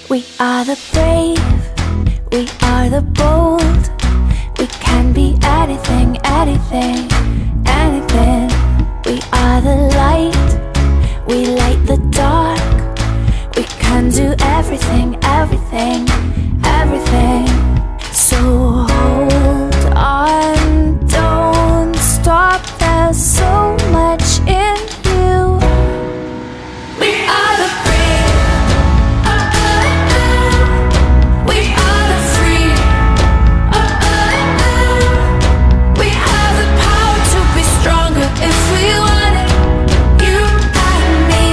We are the brave, we are the bold. We can be anything, anything, anything. We are the light, we light the dark. We can do everything, everything, everything. So hold on, don't stop, there's so much in you. We are the brave, we are the free. We have the power to be stronger if we want it. You and me.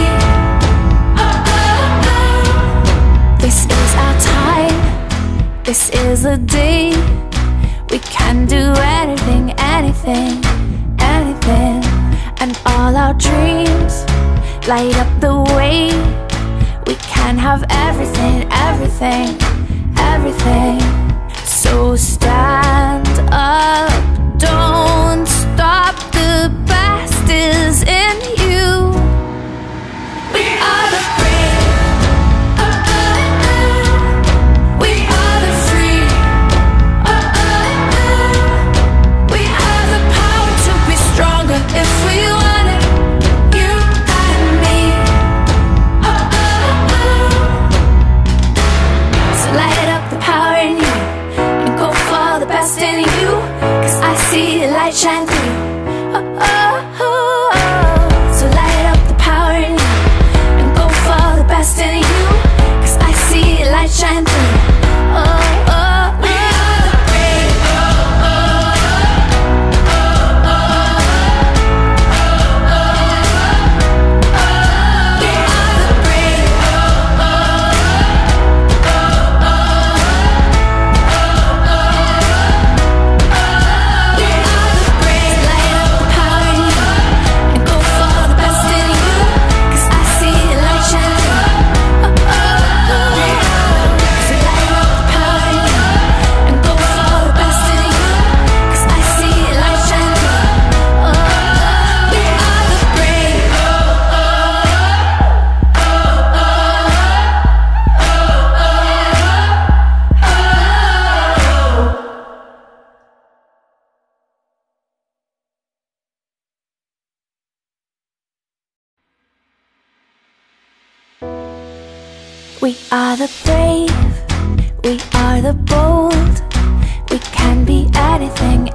This is our time, this is the day. We can do anything, anything, anything. And all our dreams light up the way. We can have everything, everything, everything. So stand up, don't stop, the best is in you. We are the brave, we are the free. We have the power to be stronger if we want it. You and me. So light up the power in you and go for the best in you, 'cause I see the light shine through. So light up the power in you and go for the best in you, 'cause I see the light shine through. We are the brave. We are the brave. We are the brave. Light up the power in you and go for the best in you, 'cause I see the light shine through. So light up the power in you and go for the best in you, 'cause I see the light shine through. We are the brave. We are the brave, we are the bold. We can be anything,